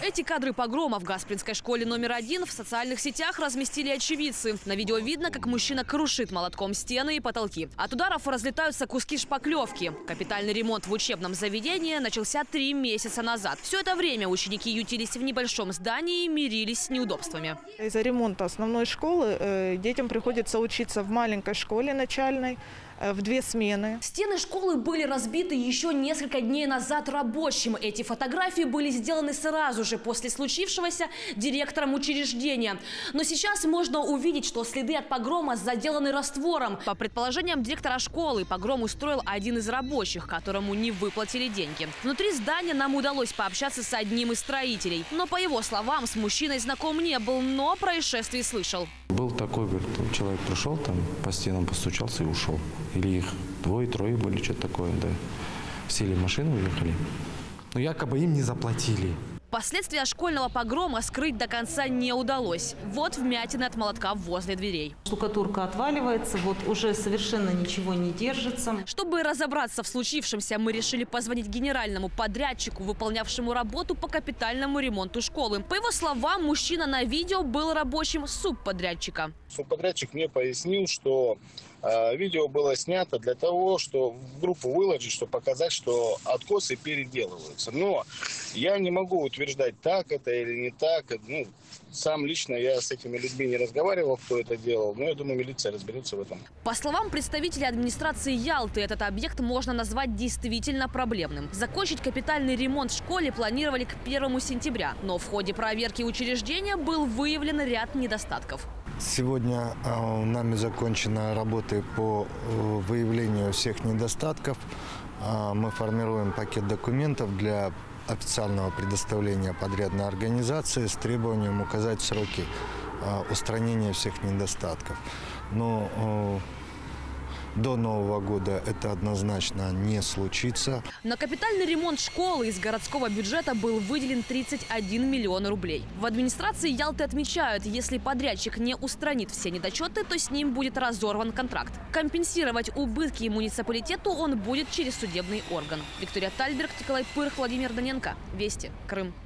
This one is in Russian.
Эти кадры погрома в Гаспринской школе номер 1 в социальных сетях разместили очевидцы. На видео видно, как мужчина крушит молотком стены и потолки. От ударов разлетаются куски шпаклевки. Капитальный ремонт в учебном заведении начался 3 месяца назад. Все это время ученики ютились в небольшом здании и мирились с неудобствами. Из-за ремонта основной школы детям приходится учиться в маленькой школе начальной в 2 смены. Стены школы были разбиты еще несколько дней назад рабочим. Эти фотографии были сделаны сразу же после случившегося директором учреждения. Но сейчас можно увидеть, что следы от погрома заделаны раствором. По предположениям директора школы, погром устроил один из рабочих, которому не выплатили деньги. Внутри здания нам удалось пообщаться с одним из строителей. Но, по его словам, с мужчиной знаком не был, но о происшествии слышал. Был такой, говорит, человек пришел, там по стенам постучался и ушел. Или их 2-3 были, что-то такое, да. Сели в машину, уехали. Но якобы им не заплатили. Последствия школьного погрома скрыть до конца не удалось. Вот вмятины от молотка возле дверей. Штукатурка отваливается, вот уже совершенно ничего не держится. Чтобы разобраться в случившемся, мы решили позвонить генеральному подрядчику, выполнявшему работу по капитальному ремонту школы. По его словам, мужчина на видео был рабочим субподрядчика. Субподрядчик мне пояснил, что видео было снято для того, чтобы в группу выложить, чтобы показать, что откосы переделываются. Но я не могу утверждать, так это или не так. Ну, сам лично я с этими людьми не разговаривал, кто это делал, но я думаю, милиция разберется в этом. По словам представителей администрации Ялты, этот объект можно назвать действительно проблемным. Закончить капитальный ремонт в школе планировали к 1 сентября, но в ходе проверки учреждения был выявлен ряд недостатков. Сегодня нами закончены работы по выявлению всех недостатков. Мы формируем пакет документов для официального предоставления подрядной организации с требованием указать сроки устранения всех недостатков. Но до Нового года это однозначно не случится. На капитальный ремонт школы из городского бюджета был выделен 31 миллион рублей. В администрации Ялты отмечают, если подрядчик не устранит все недочеты, то с ним будет разорван контракт. Компенсировать убытки муниципалитету он будет через судебный орган. Виктория Тальберг, Николай Пырх, Владимир Доненко. Вести. Крым.